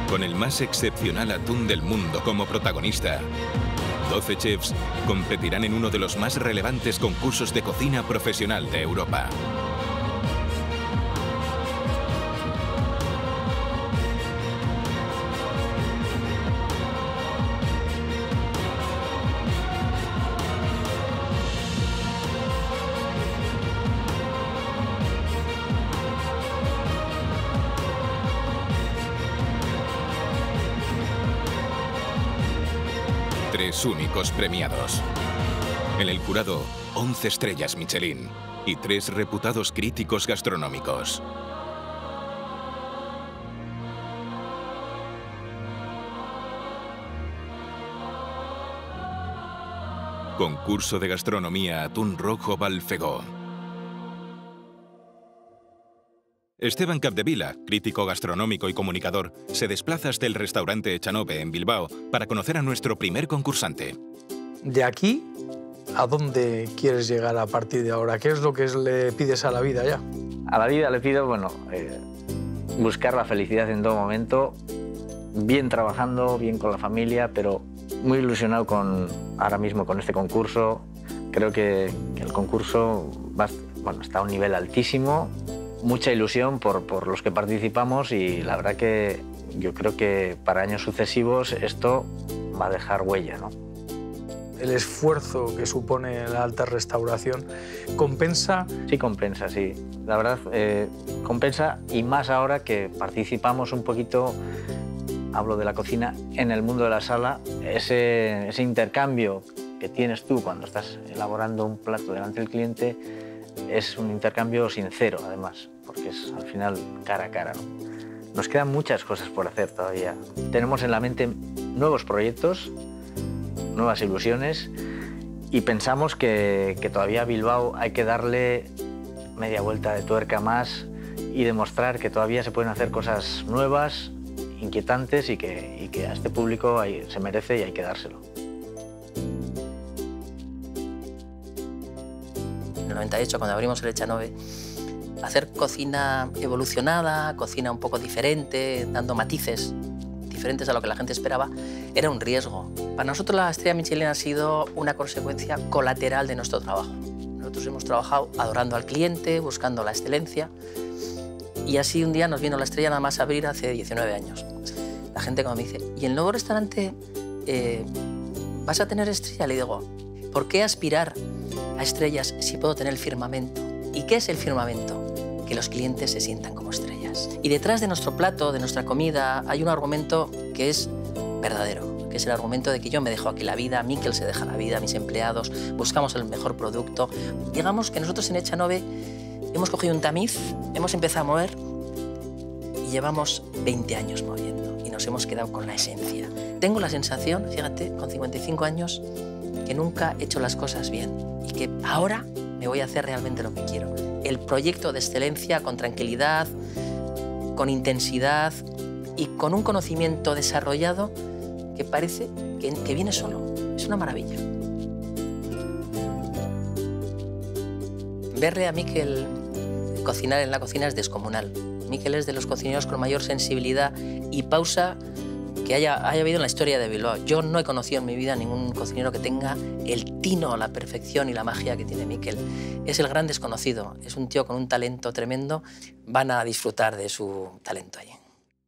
Con el más excepcional atún del mundo como protagonista, 12 chefs competirán en uno de los más relevantes concursos de cocina profesional de Europa. Tres únicos premiados. En el jurado, 11 estrellas Michelin y 3 reputados críticos gastronómicos. Concurso de gastronomía Atún Rojo Balfegó. Esteban Capdevila, crítico gastronómico y comunicador, se desplaza hasta el restaurante Echanove en Bilbao para conocer a nuestro primer concursante. De aquí, ¿a dónde quieres llegar a partir de ahora? ¿Qué es lo que le pides a la vida ya? A la vida le pido, bueno, buscar la felicidad en todo momento, bien trabajando, bien con la familia, pero muy ilusionado ahora mismo con este concurso. Creo que el concurso está a un nivel altísimo. Mucha ilusión por los que participamos y la verdad que yo creo que para años sucesivos esto va a dejar huella, ¿no? El esfuerzo que supone la alta restauración, ¿compensa? Sí, compensa, sí. La verdad, compensa, y más ahora que participamos un poquito, hablo de la cocina, en el mundo de la sala, ese intercambio que tienes tú cuando estás elaborando un plato delante del cliente es un intercambio sincero, además, porque es al final cara a cara, ¿no? Nos quedan muchas cosas por hacer todavía. Tenemos en la mente nuevos proyectos, nuevas ilusiones, y pensamos que todavía a Bilbao hay que darle media vuelta de tuerca más y demostrar que todavía se pueden hacer cosas nuevas, inquietantes y que a este público se merece y hay que dárselo. En el 98, cuando abrimos el Echanove, hacer cocina evolucionada, cocina un poco diferente, dando matices diferentes a lo que la gente esperaba, era un riesgo. Para nosotros la estrella Michelin ha sido una consecuencia colateral de nuestro trabajo. Nosotros hemos trabajado adorando al cliente, buscando la excelencia, y así un día nos vino la estrella nada más abrir hace 19 años. La gente cuando me dice, ¿y el nuevo restaurante vas a tener estrella? Le digo, ¿por qué aspirar a estrellas si puedo tener el firmamento? ¿Y qué es el firmamento? Que los clientes se sientan como estrellas. Y detrás de nuestro plato, de nuestra comida, hay un argumento que es verdadero, que es el argumento de que yo me dejo aquí la vida, Miquel se deja la vida, mis empleados, buscamos el mejor producto. Digamos que nosotros en Echanove hemos cogido un tamiz, hemos empezado a mover y llevamos 20 años moviendo y nos hemos quedado con la esencia. Tengo la sensación, fíjate, con 55 años, que nunca he hecho las cosas bien y que ahora me voy a hacer realmente lo que quiero. El proyecto de excelencia con tranquilidad, con intensidad y con un conocimiento desarrollado que parece que viene solo. Es una maravilla. Verle a Miquel cocinar en la cocina es descomunal. Miquel es de los cocineros con mayor sensibilidad y pausa que haya habido en la historia de Bilbao. Yo no he conocido en mi vida ningún cocinero que tenga el tino, la perfección y la magia que tiene Miquel. Es el gran desconocido, es un tío con un talento tremendo. Van a disfrutar de su talento allí.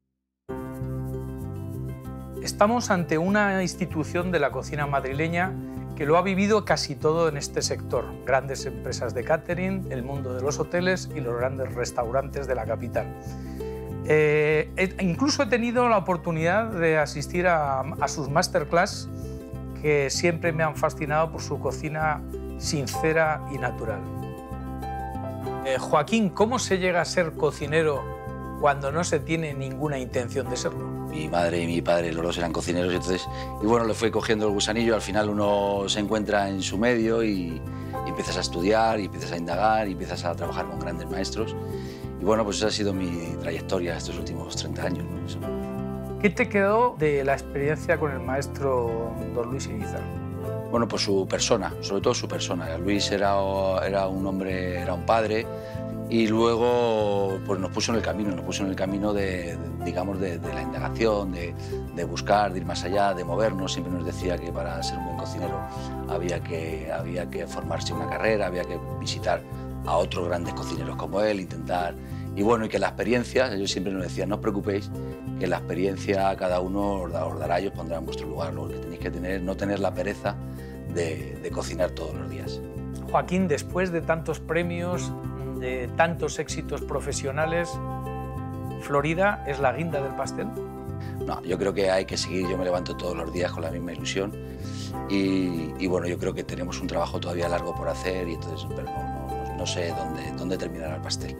Estamos ante una institución de la cocina madrileña que lo ha vivido casi todo en este sector. Grandes empresas de catering, el mundo de los hoteles y los grandes restaurantes de la capital. Incluso he tenido la oportunidad de asistir a sus masterclass, que siempre me han fascinado por su cocina sincera y natural. Joaquín, ¿cómo se llega a ser cocinero cuando no se tiene ninguna intención de serlo? Mi madre y mi padre, los dos eran cocineros, y bueno, le fue cogiendo el gusanillo. Al final uno se encuentra en su medio y empiezas a estudiar, y empiezas a indagar, y empiezas a trabajar con grandes maestros. Y bueno, pues esa ha sido mi trayectoria estos últimos 30 años, ¿no? ¿Qué te quedó de la experiencia con el maestro don Luis Irizar? Bueno, pues su persona, sobre todo su persona. Luis era un hombre, era un padre, Y luego pues nos puso en el camino de la indagación, de buscar, de ir más allá, de movernos. Siempre nos decía que para ser un buen cocinero había que formarse una carrera, había que visitar a otros grandes cocineros como él, intentar... Y bueno, y que la experiencia, ellos siempre nos decían, no os preocupéis, que la experiencia cada uno os dará y os pondrá en vuestro lugar. Lo que tenéis que tener, no tener la pereza de cocinar todos los días. Joaquín, después de tantos premios, de tantos éxitos profesionales, ¿Florida es la guinda del pastel? No, yo creo que hay que seguir. Yo me levanto todos los días con la misma ilusión y bueno, yo creo que tenemos un trabajo todavía largo por hacer y entonces, pero no sé dónde terminará el pastel.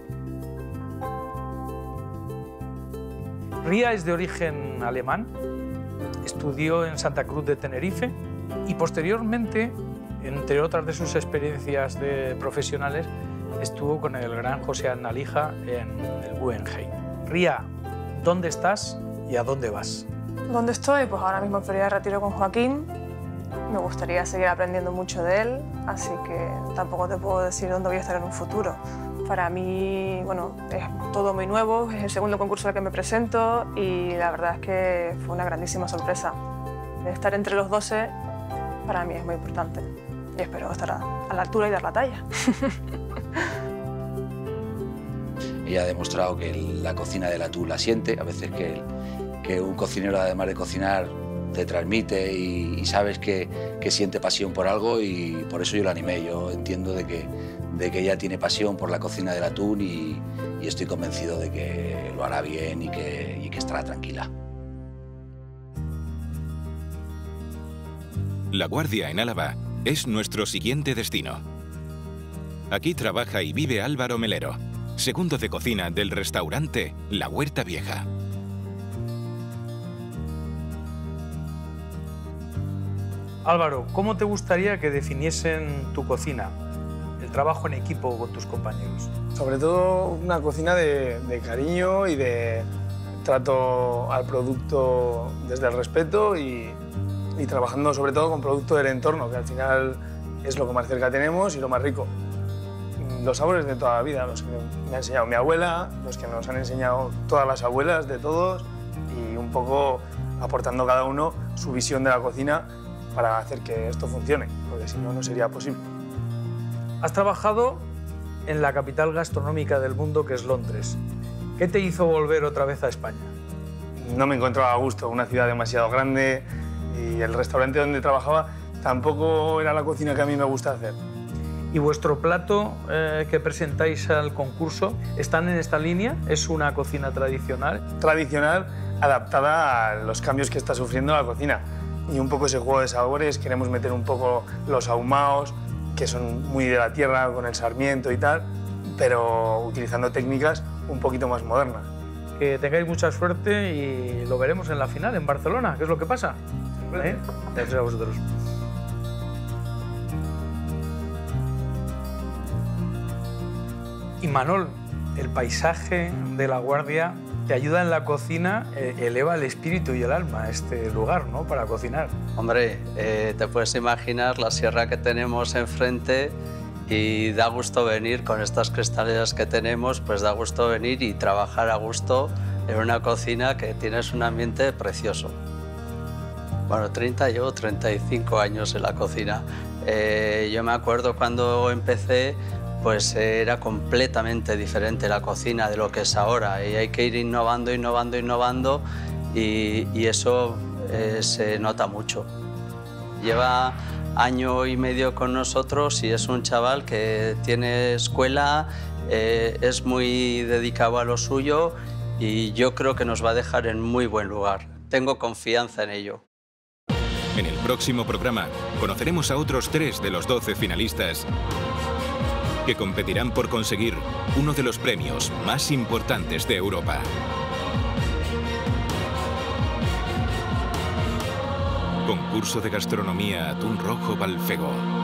Ría es de origen alemán, estudió en Santa Cruz de Tenerife y posteriormente, entre otras de sus experiencias profesionales, estuvo con el gran José Analija en el Guggenheim. Ría, ¿dónde estás y a dónde vas? ¿Dónde estoy? Pues ahora mismo en Feria de Retiro con Joaquín. Me gustaría seguir aprendiendo mucho de él, así que tampoco te puedo decir dónde voy a estar en un futuro. Para mí, bueno, es todo muy nuevo, es el segundo concurso al que me presento y la verdad es que fue una grandísima sorpresa. Estar entre los 12 para mí es muy importante y espero estar a la altura y dar la talla. Ella ha demostrado que la cocina de la tú la siente, a veces que un cocinero, además de cocinar, te transmite y sabes que siente pasión por algo y por eso yo la animé. Yo entiendo de que ella tiene pasión por la cocina del atún y estoy convencido de que lo hará bien y que estará tranquila. La Guardia, en Álava, es nuestro siguiente destino. Aquí trabaja y vive Álvaro Melero, segundo de cocina del restaurante La Huerta Vieja. Álvaro, ¿cómo te gustaría que definiesen tu cocina, el trabajo en equipo con tus compañeros? Sobre todo una cocina de cariño y de trato al producto desde el respeto y trabajando sobre todo con producto del entorno, que al final es lo que más cerca tenemos y lo más rico. Los sabores de toda la vida, los que me ha enseñado mi abuela, los que nos han enseñado todas las abuelas de todos y un poco aportando cada uno su visión de la cocina para hacer que esto funcione, porque si no, no sería posible. Has trabajado en la capital gastronómica del mundo, que es Londres. ¿Qué te hizo volver otra vez a España? No me encontraba a gusto, una ciudad demasiado grande y el restaurante donde trabajaba tampoco era la cocina que a mí me gusta hacer. ¿Y vuestro plato que presentáis al concurso están en esta línea? ¿Es una cocina tradicional? Tradicional, adaptada a los cambios que está sufriendo la cocina. Y un poco ese juego de sabores, queremos meter un poco los ahumados, que son muy de la tierra, con el sarmiento y tal, pero utilizando técnicas un poquito más modernas. Que tengáis mucha suerte y lo veremos en la final, en Barcelona. ¿Qué es lo que pasa? Gracias a vosotros. Y Manol, el paisaje de La Guardia te ayuda en la cocina, eleva el espíritu y el alma a este lugar, ¿no?, para cocinar. Hombre, te puedes imaginar la sierra que tenemos enfrente y da gusto venir con estas cristaleras que tenemos, pues da gusto venir y trabajar a gusto en una cocina que tienes un ambiente precioso. Bueno, llevo 35 años en la cocina. Yo me acuerdo cuando empecé, pues era completamente diferente la cocina de lo que es ahora y hay que ir innovando, innovando, innovando y eso se nota mucho. Lleva año y medio con nosotros y es un chaval que tiene escuela, es muy dedicado a lo suyo y yo creo que nos va a dejar en muy buen lugar. Tengo confianza en ello. En el próximo programa conoceremos a otros 3 de los 12 finalistas que competirán por conseguir uno de los premios más importantes de Europa. Concurso de Gastronomía Atún Rojo Balfego.